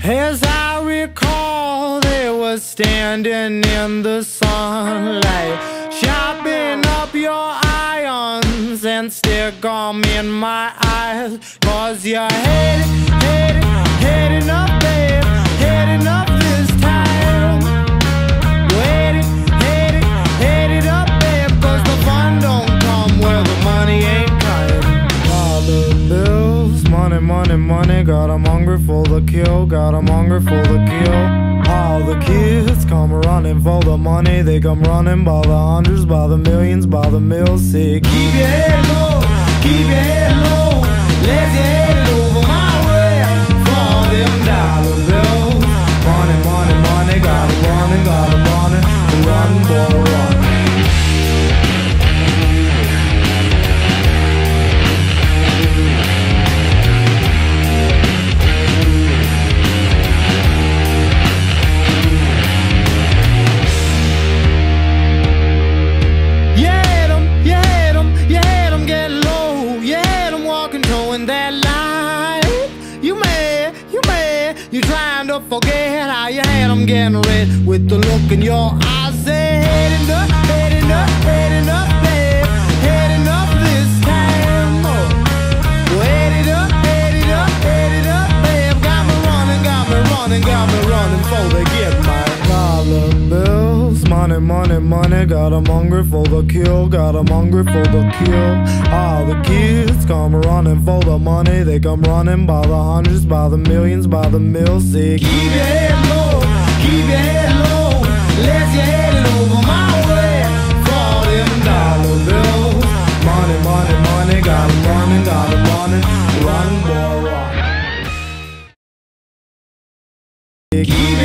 As I recall, they were standing in the sunlight, sharpen up your irons and stick 'em in my eyes. 'Cause you're heading up, babe, heading up this time. Headed up, babe, 'cause the fun don't come where the money ain't kind. Dollar bills, money, money, money, got 'em hungry for the kill, got 'em hungry for the kill. All the kids come running for the money, they come running by the hundreds, by the millions, by the mills. Say, keep your head low, keep your head low, let's head it over my way for them dollar bills. Money, money, money, got 'em running, run, boy, run. You trying to forget how you had them getting red with the look in your eyes. Say, heading up, heading up, heading up, babe, heading up this time. Oh. Headed up, headed up, headed up, babe. Got me running, got me running, got me running for they get my dollar bills. Money, money, money, got 'em hungry for the kill, got 'em hungry for the kill. All the kids come running for the money, they come running by the hundreds, by the millions, by the mills. Say, keep your head low, keep your head low, let's head it over my way for them dollar bills. Money, money, money, got 'em running, run, boy, run. Keep